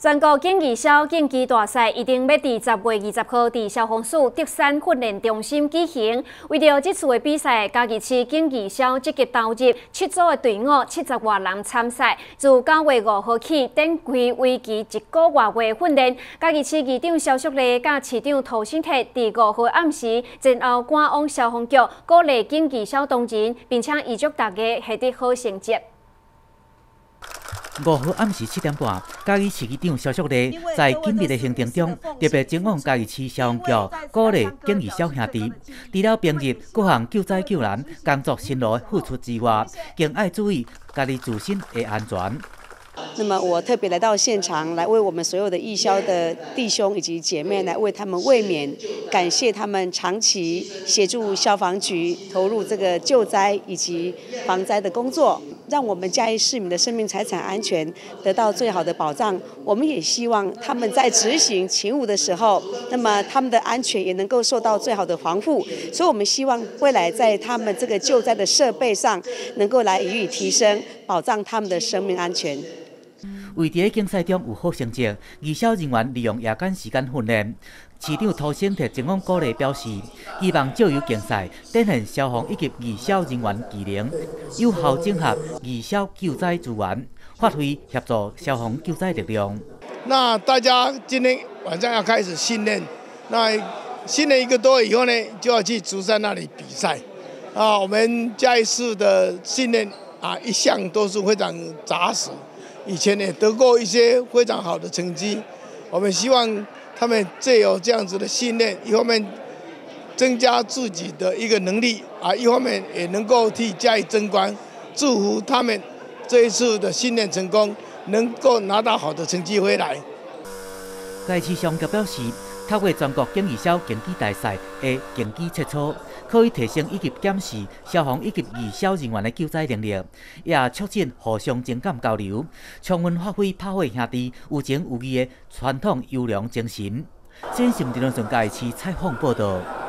全国竞技消竞技大赛一定要伫10月20号伫消防署德山训练中心举行。为着这次的比赛，嘉义市竞技消积极投入7组的队伍，70多人参赛。自9月5号起，展开为期1个月的训练。嘉义市议长肖淑丽甲市长涂新泰伫5号暗时前后赶往消防局，鼓励竞技消同仁，并且预祝大家获得好成绩。 5号暗时7点半，嘉义市议长肖淑丽在紧密的行程中，特别前往嘉义市消防局，鼓励竞技小兄弟，除了平日各项救灾救难工作辛劳付出之外，更爱注意家己自身的安全。 那么我特别来到现场，来为我们所有的义消的弟兄以及姐妹来为他们慰勉，感谢他们长期协助消防局投入这个救灾以及防灾的工作，让我们嘉义市民的生命财产安全得到最好的保障。我们也希望他们在执行勤务的时候，那么他们的安全也能够受到最好的防护。所以我们希望未来在他们这个救灾的设备上，能够来予以提升，保障他们的生命安全。 为伫竞赛中有好成绩，义消人员利用夜间时间训练。市长涂新泰前往鼓励表示，希望借由竞赛展现消防以及义消人员技能，有效整合义消救灾资源，发挥协助消防救灾力量。 那大家今天晚上要开始训练，那训练1个多月以后呢，就要去竹山那里比赛。我们嘉义市的训练一向都是非常扎实。 以前也得过一些非常好的成绩，我们希望他们借由这样子的训练，一方面增加自己的一个能力一方面也能够替嘉义争光，祝福他们这一次的训练成功，能够拿到好的成绩回来。 嘉义市消防局表示，透过全国竞技消竞技大赛的竞技切磋，可以提升以及检视消防以及义消人员的救灾能力，也促进互相情感交流，充分发挥炮火兄弟有情有义的传统优良精神。新新闻电视台嘉义市采访报道。